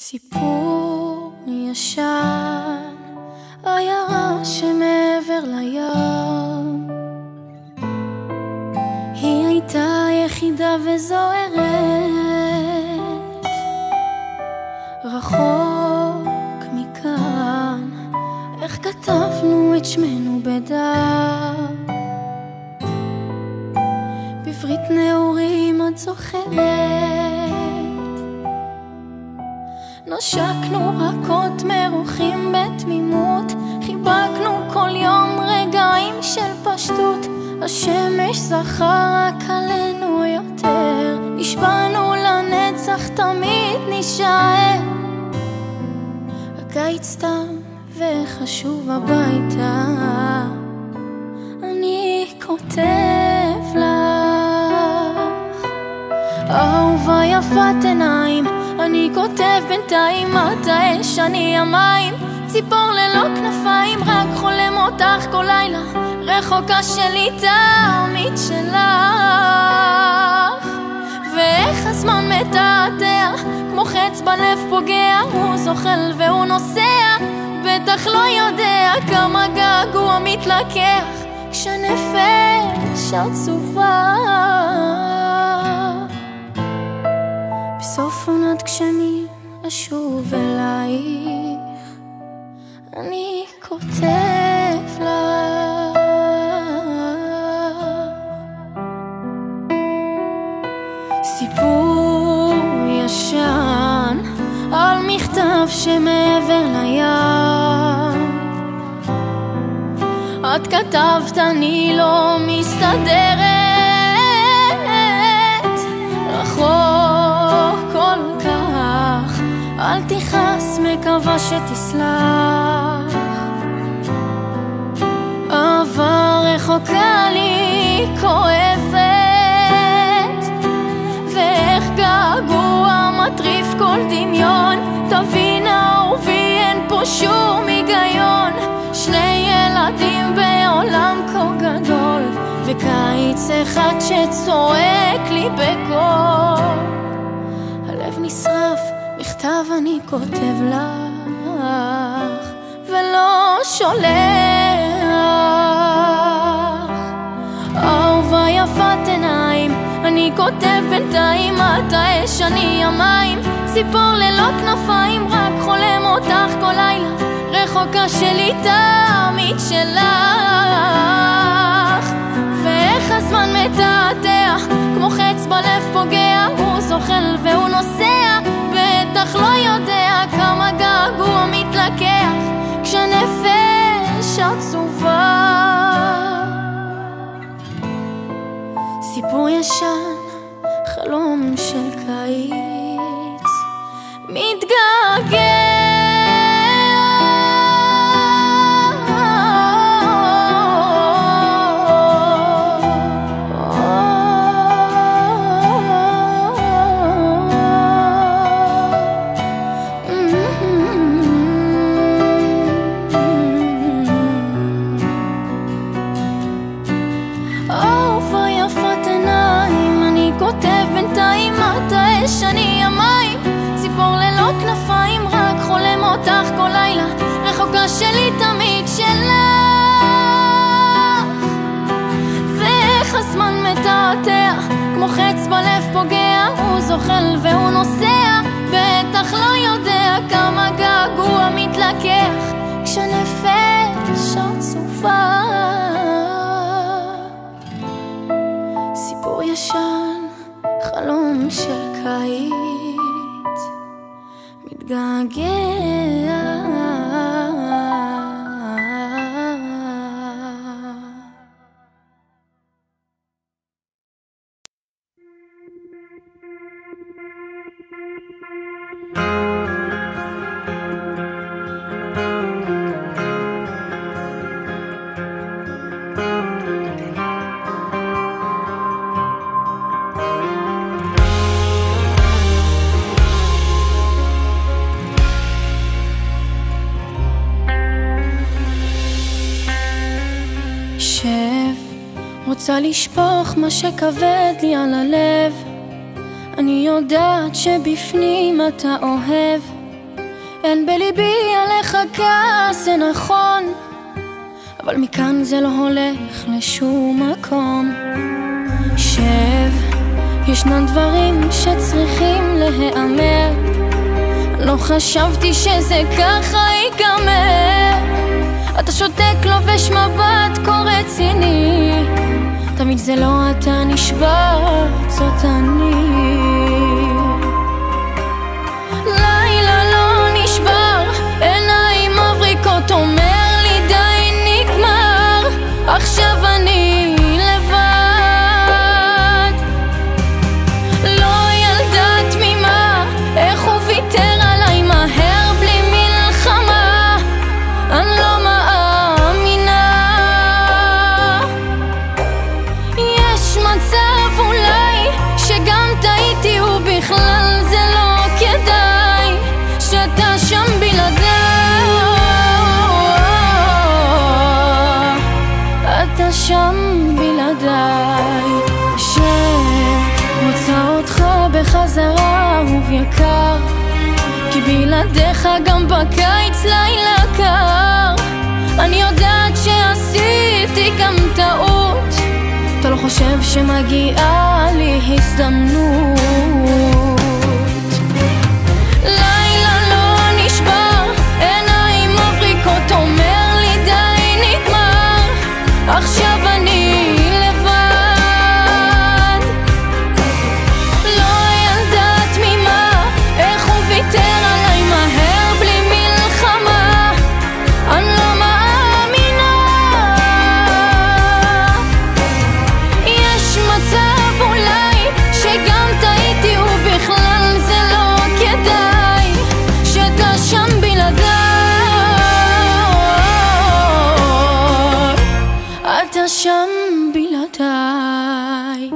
סיפור ישן, עיירה שמעבר לים. היא הייתה יחידה וזוהרת, רחוק מכאן. איך כתבנו את שמנו בדם, בברית נעורים את זוכרת. נשקנו רכות מרוחים בתמימות, חיבקנו כל יום רגעים של פשטות. השמש זכה רק עלינו יותר, נשבענו לנצח תמיד נשאר. הקיץ תם וחשוב הביתה, אני כותב לך. אהובה יפת עיניים, אני כותב בינתיים. את האש, אני המים, ציפור ללא כנפיים, רק חולם אותך כל לילה, רחוקה שלי תמיד שלך. ואיך הזמן מתעתע, כמו חץ בלב פוגע, הוא זוחל והוא נוסע, בטח לא יודע כמה געגוע מתלקח כשנפש עצובה. בסוף עונת גשמים אשוב אלייך, אני כותב לך. סיפור ישן על מכתב שמעבר לים. את כתבת אני לא מסתדרת, רחוק כל כך, אל תכעס, מקווה שתסלח. אהבה רחוקה לי כואבת, ואיך געגוע מטריף כל דמיון. תבין אהובי, אין פה שום היגיון, שני ילדים בעולם כה גדול, וקיץ אחד שצועק לי בקול. הלב נשרף, מכתב אני כותב לך ולא שולח. אהובה יפת עיניים, אני כותב בינתיים. את האש, אני המים, ציפור ללא כנפיים, רק חולם אותך כל לילה, רחוקה שלי תמיד שלך. ואיך הזמן מתעתע, כמו חץ בלב פוגע, הוא זוחל והוא נוסע, בטח לא יודע כמה געגוע מתלקח כשנפש עצובה. סיפור ישן, חלום של קיץ מתגעגע. אני המים, ציפור ללא כנפיים, רק חולם אותך כל לילה, רחוקה שלי תמיד שלך. ואיך הזמן מתעתע, כמו חץ בלב פוגע, הוא זוחל והוא נוסע, בטח לא יודע כמה געגוע מתלקח כשנפש עצובה. סיפור ישן, חלום של קיץ מתגעגע. רוצה לשפוך מה שכבד לי על הלב, אני יודעת שבפנים אתה אוהב, אין בליבי עליך כעס, זה נכון, אבל מכאן זה לא הולך לשום מקום. שב, ישנן דברים שצריכים להיאמר, לא חשבתי שזה ככה ייגמר. אתה שותק, לובש מבט כה רציני, תמיד זה לא אתה נשבר, זאת אני. לילה לא נשבר, עיניים מבריקות, אומר לי די נגמר, עכשיו אני לבד. לא ילדה תמימה, איך הוא ויתר עליי מהר בלי מלחמה, אני לא מאמינה. יש מצב אולי שגם טעיתי ובכלל זה לא כדאי, שאתה שם בלעדיי, אתה שם בלעדיי. שב, רוצה אותך בחזרה אהוב יקר, כי בלעדיך גם בקיץ לילה קר. אני יודעת שעשיתי גם טעות, אתה לא חושב שמגיעה לי הזדמנות. לילה לא נשבר, עיניים מבריקות, אומר לי די נגמר, עכשיו אני לבד. לא ילדה תמימה, איך הוא ויתר עליי מהר בלי מלחמה, אני לא מאמינה. יש מצב אולי שגם טעיתי ובכלל זה לא כדאי, שאתה שם בלעדיי, אתה שם בלעדיי.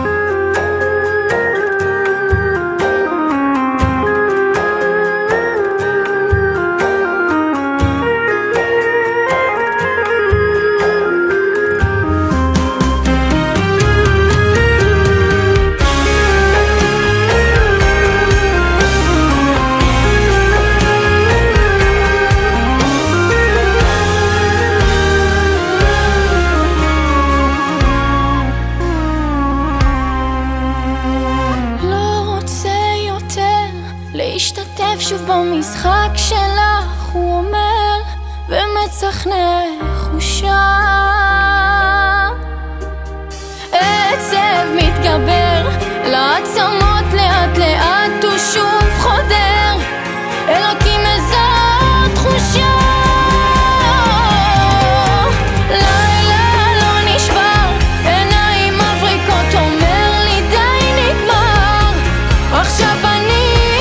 להשתתף שוב במשחק שלך, הוא אומר ומצחנך חושה. עצב מתגבר לעצמות, לאט לאט הוא שוב חודר, אלוקים איזו תחושה. לילה לא נשבר, עיניים מבריקות, אומר לי די נגמר, עכשיו אני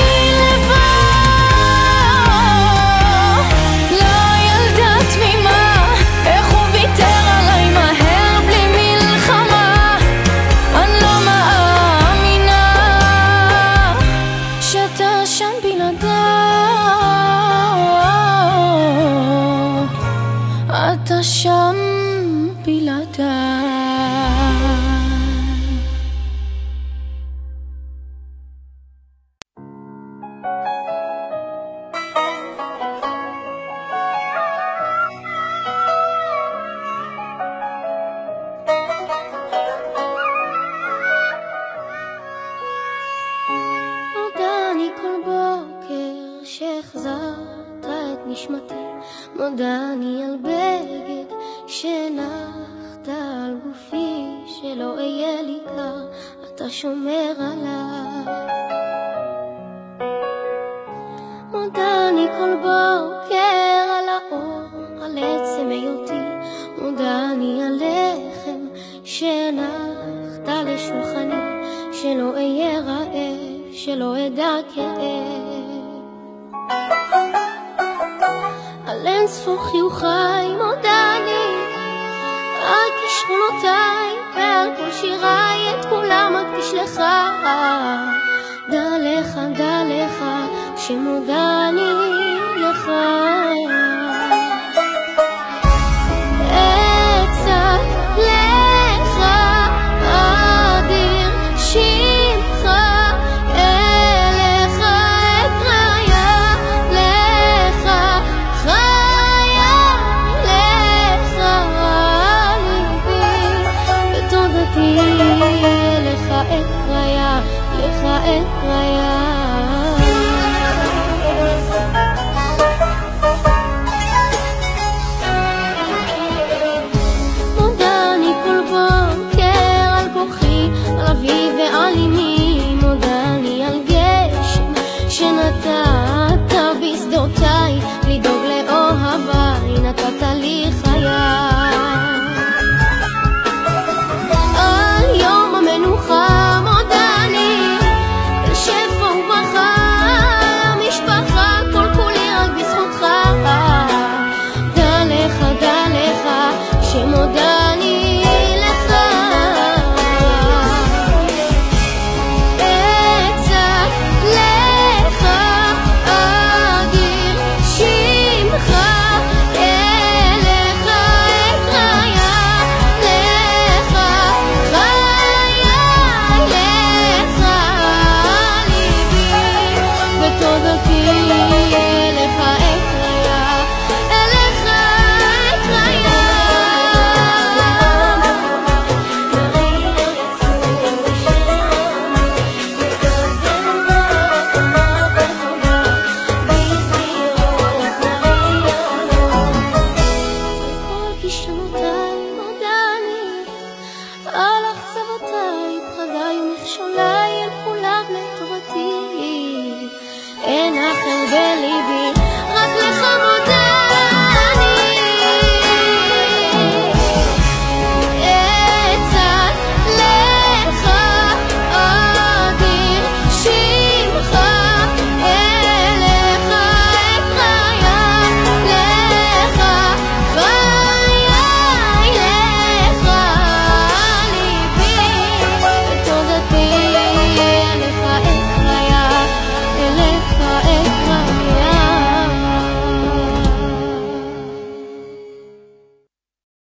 אתה שם בלעדיי. מודעני כל בוקר שהחזרת את נשמתי, מודעני על בגד שנחת על גופי, שלא אהיה לי קר, אתה שומר עליי. מודעני כל בוקר על האור, על עצם היותי, מודעני על לחם שנחת לשולחני, שלא אהיה רעב, שלא אדע כאב. על אין ספור חיוכי מודעני, על כישרונותיי ועל כל שיריי, את כולם אקדיש לך. דע לך שמודעני לך. אצעק לך אדיר שמך, אליך אקרא חלומותיי, לדאוג לאוהביי, נתת לי חיי. על יום המנוחה מודעני, אל שפע וברכה, המשפחה כל כולי רק בזכותך. דע לך שמודעני לך. אצעק לך אדיר שמך, אליך אקריה, לך חיי, לך ליבי ותודתי, אליך אקריה, אליך אקריה. כישלונותיי מודעני, על אכזבותיי, פחדיי ומכשוליי, הם כולם לטובתי. אין אחר בליבי